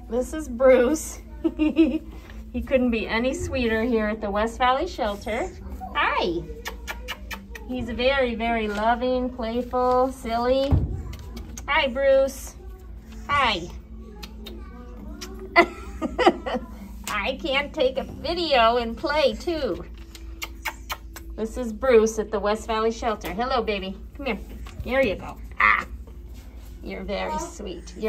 This is Bruce. He couldn't be any sweeter here at the West Valley Shelter. Hi. He's very, very loving, playful, silly. Hi, Bruce. Hi. I can take a video and play too. This is Bruce at the West Valley Shelter. Hello, baby. Come here. Here you go. Ah, you're very sweet.